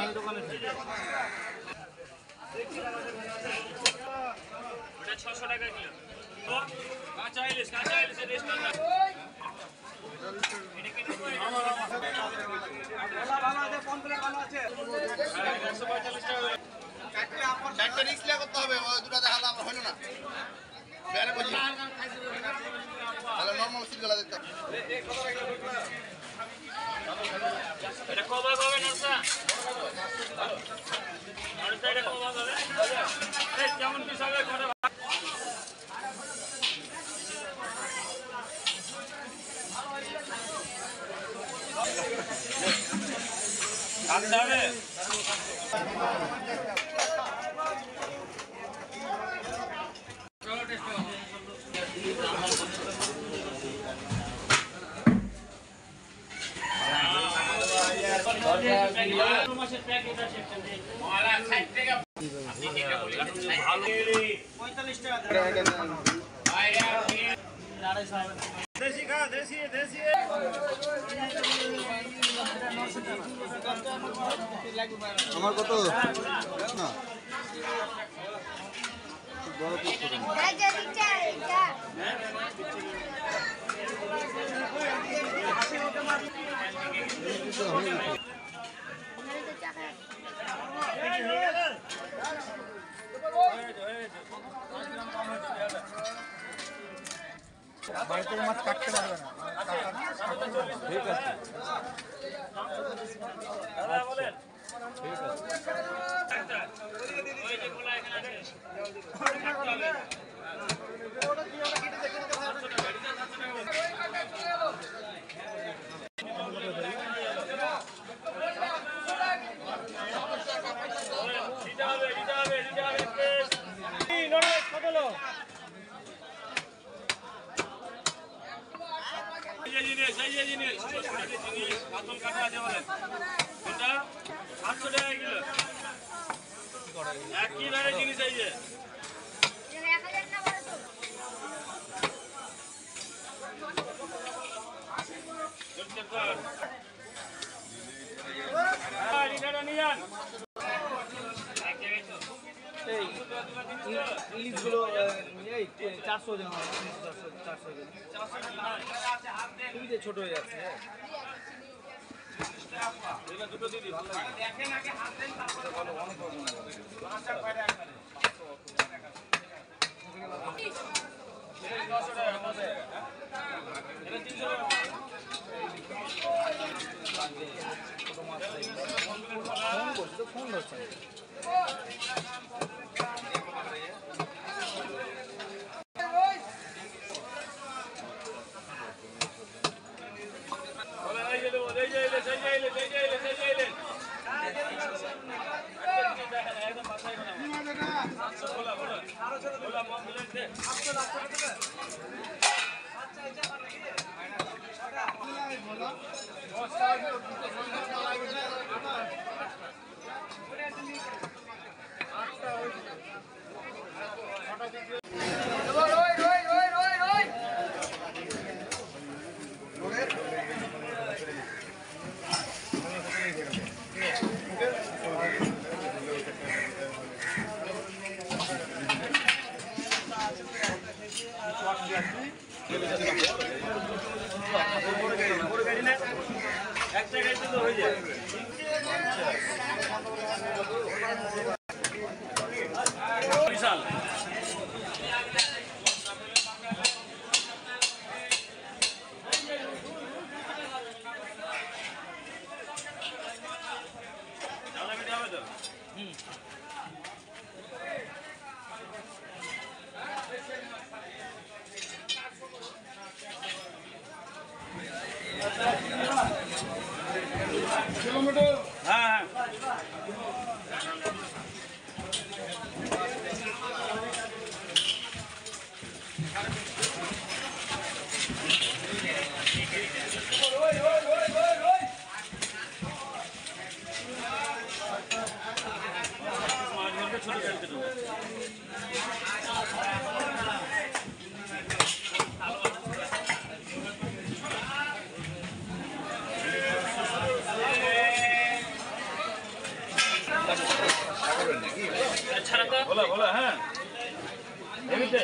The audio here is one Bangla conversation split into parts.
দোকানে 600 টাকা কিলো কাঁচা ইলিশ রেস্টুরেন্ট না এটা কেটে ভালো আছে কমপ্লিট ভালো আছে 145 টাকা চারটে রিক্স লিয়া করতে হবে ওই দুটো দেখালে আমরা হলো না বেরে বলি তাহলে নরমাল সিলগুলো দেখতে এটা কবে হবে নরসা নরসা এটা কবে হবে এই কেমন পিস হবে করে আচ্ছা হবে মাসের প্যাকেট আছে মালা 60 টাকা আপনি এটা বলি ভালো 45 টাকা দেশি খা দেশি আমার কত না বড় পিস করুন বাড়িতে মাছ কাটতে পারবে না ঠিক আছে দাদা বলেন ঠিক আছে ওই যে গোলা এখানে আছে ওটা কি ওটা কেটে দেখে নিতে হবে জিনিস কাতল কাটা আছে বলেন এটা 800 টাকা কিলো একই ধরনের জিনিস এই যে ইলিশগুলো এই 400 খুবই ছোট হয়ে যাচ্ছে দুটো দিদি ভালো লাগে দেখেন আগে হাত দেন তারপরে বলো অনেক রকম আছে বাইরে একবারে 500 টাকা মধ্যে এটা 300 টাকা ফোন ধরছে একটা গাড়িতে তো হয়ে যায় বিশাল হবে তো হ্যাঁ बोला बोला हाँ एमिटे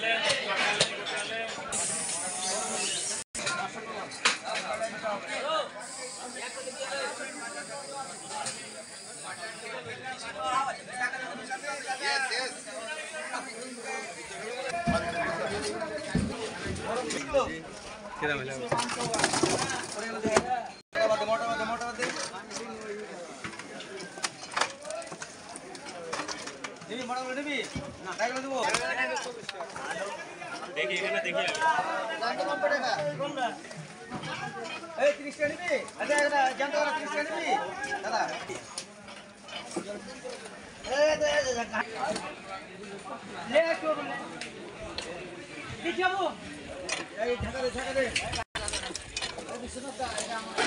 कितना मिला নিবি বড় বড় নিবি না তাই করে দেব দেখি এখানে দেখি জানতে কম পড়েগা এই 30 টাকা নিবি আচ্ছা এটা জানতে ওরা 30 টাকা নিবি দাদা এই দে লে একটু কি যাবো এই ঢাকা দে এই বিশ্বনাথ দা এটা আমার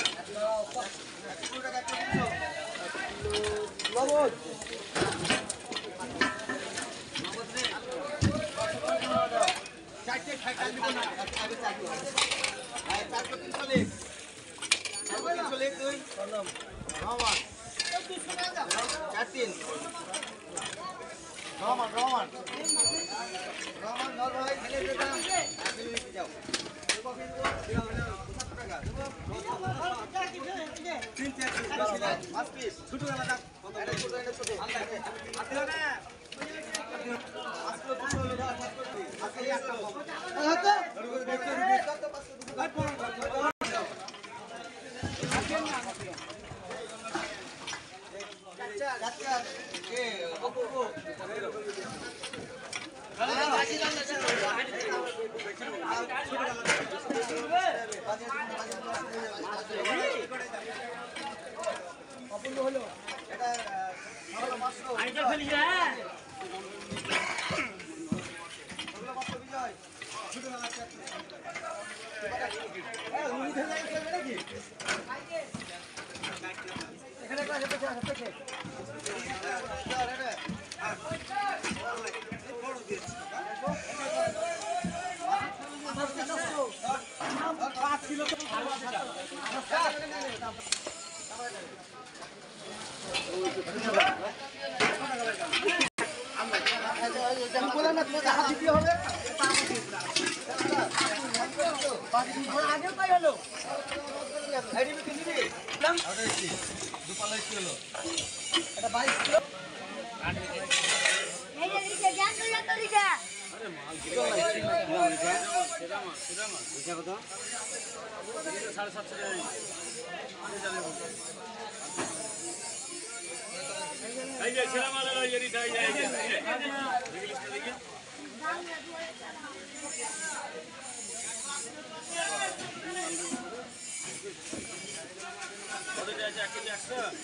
100 টাকা কিলো লবণ চারটে খাইটা দিব না আগে চারটে আর চারটে 300 লেখ 300 লেখ তুই বললাম রহমান 4-3 রহমান নর ভাই খেলে দেটা আপনি নিতে যাও তিন চার পাঁচ পিস ছোট আলাদা এটা ছোট আলাদা আপনি না আজকে দুটো হলো দাও আজকে একটা হতো চাচা এ অপূর্ব অপূর্ব হলো এটা আইটা ফেলি যা ওগুলো মাত্র বিজয় ছোট না আছে এ উনি ধরে যাবে নাকি এখানে একটা হেঁটে আছে বলে না তোমাকে হাত দিতে হবে আগেও তাই হলো দুপালাই ছিল এটা 22 কিলো এই যে দিকে জান তো দিকে আরে মাল কিলো সেটা মাল এটা কত 750 টাকা এই যে ছেলে মাল এই যে রিটা এই যে ইংলিশটা দেখি কত আছে 1 কেজি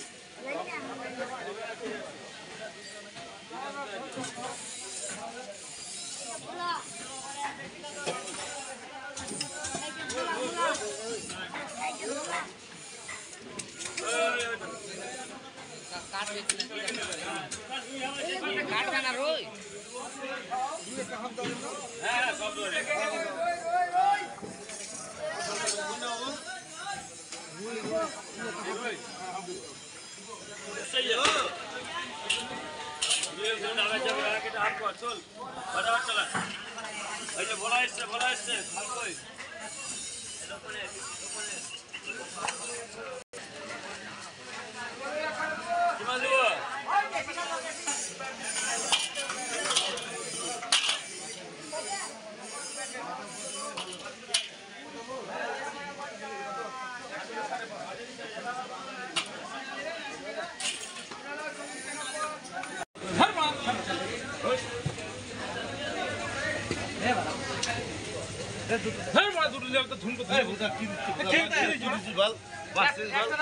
কাটখানা রই হ্যাঁ সব ধরে सही है ये जो डाला जब लगा के हाथ को चल फटाफट चला এই যে বলা আসছে হাল কই এটা পরে কিমান দিব হ্যাঁ মারা দুটো লেভ তো ধুমকো ধরে বুঝা কি কি বল বাস বল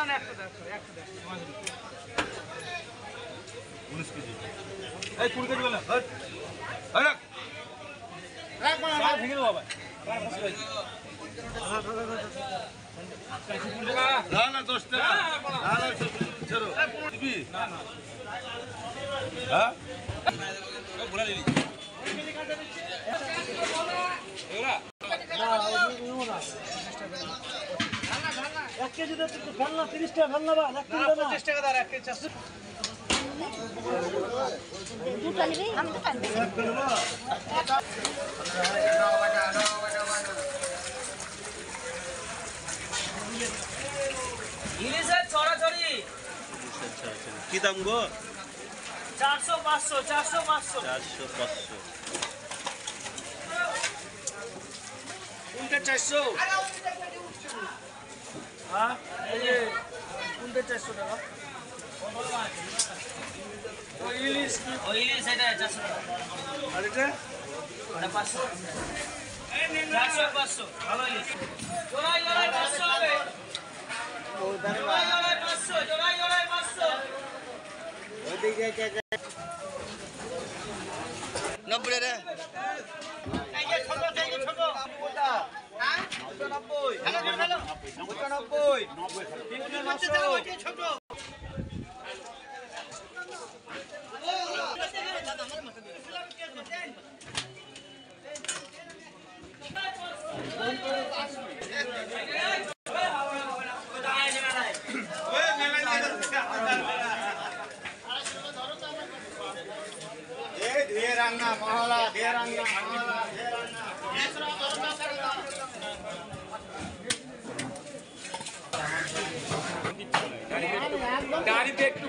19 কেজি এই 20 কেজি বল হট আরে রাখ মারা রাখ ভেঙে দাও বাবা না না 10 টাকা না না চলো দিবি না না হ্যাঁ বলা দিলি এরা এক কেজি তো ফেলনা 30 টাকা ফেলনা বা 1 কেজি না 25 টাকা দাও 1 কেজি 400 দুটো নিবি আমি তো পারবো ইলিশের ছড়াছড়ি কি দাম গো? 400 500 400 500 400 500 কোনটা 400 হ্যাঁ এই যে কোনটা 400 টাকা ওই ইলিশ এটা 400 টাকা আর এটা 500 400 500 ভালো ইলিশ জোড়াই 500 হবে জোড়াই 500 জোড়াই 500 ওদিকে 90 রে এই যে ছোট কোনটা হ্যাঁ 90 হ্যালো 90 ছোট গাড়িতে একটু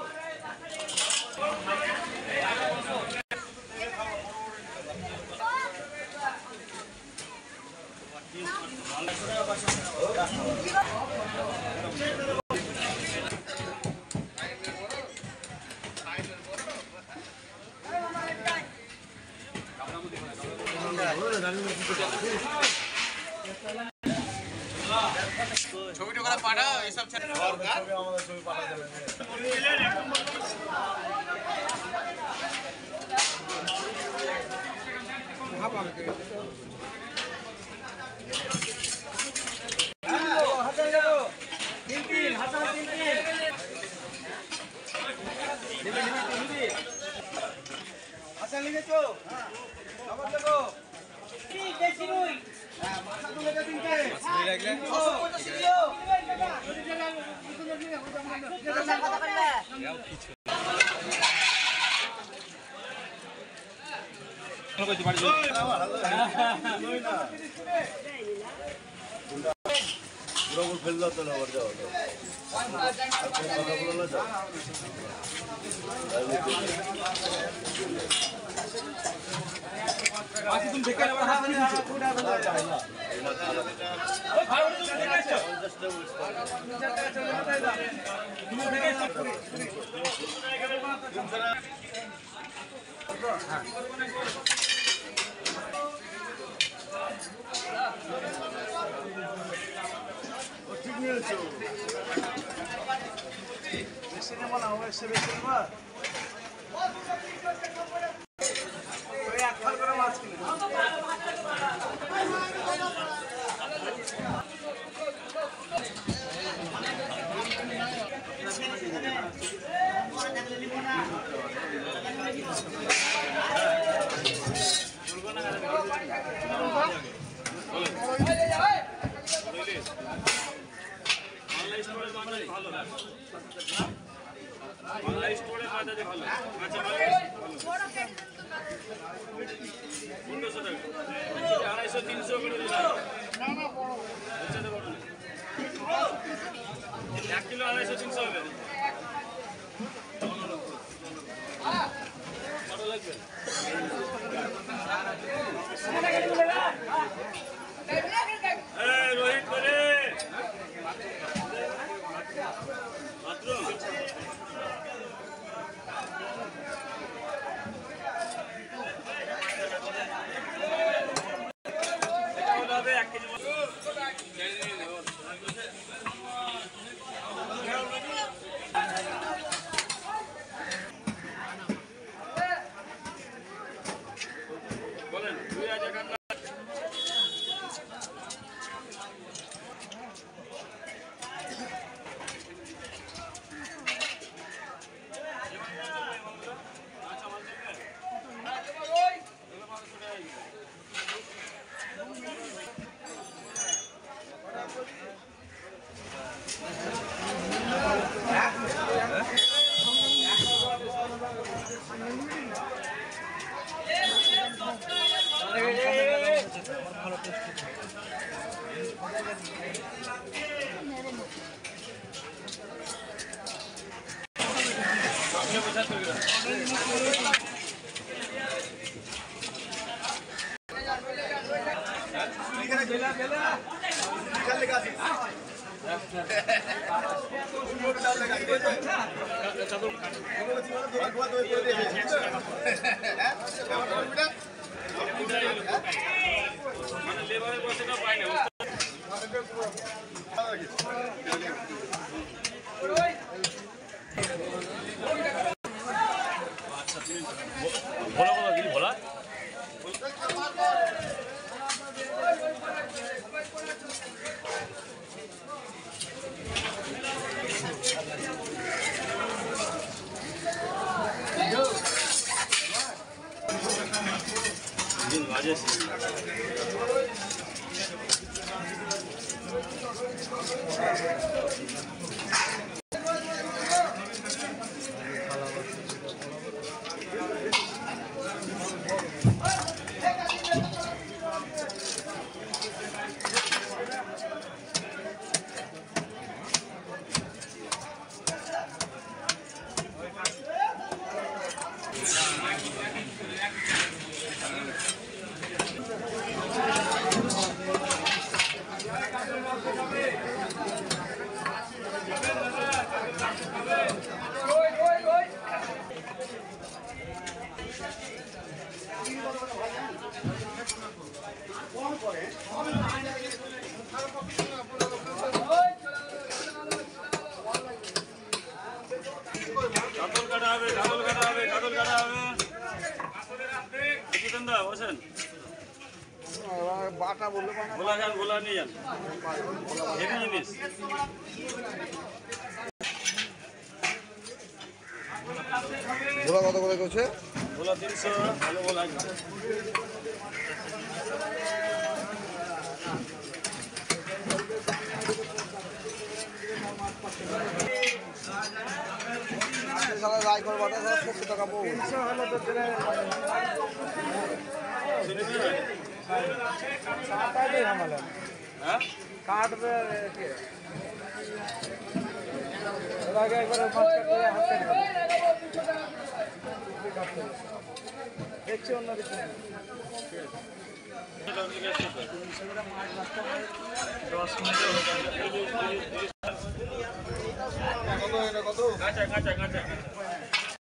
ছবিটা করে পাঠাও এসব ছেড়ে দরকার আমাদের ছবি পাঠাতে হবে আচ্ছা লিখেছো আবার দেখো কি দেখছি নই হ্যাঁ মাথা তুলে দে তিনটে লাগলে 650 কিলো কথা বললে পুরো ফেল দাও তো না আবার যাও কথা বলো না যাও বাকি তুমি দেখে আবার হাত নিয়ে কিছু কোটা বলা যায় না ও ভালো তুমি দেখেছো তুমি দেখেছো ঠিক নিয়েছো সিনেমা না হবে সেবে সিনেমা ওই এক ফাল করে মাছ কিনে ভোলা কথা দিলি ভোলা বাটা বললে ভোলা খান ভোলা নিয়ে যান হেভি জিনিস ভোলা কত করে করছে? ভোলা 300 ভালো ভোলা রায়গড় বাটা 70 টাকা পড়বে। काट पे एक बार देखছি অন্য কিছু কাঁচা কাঁচা কাঁচা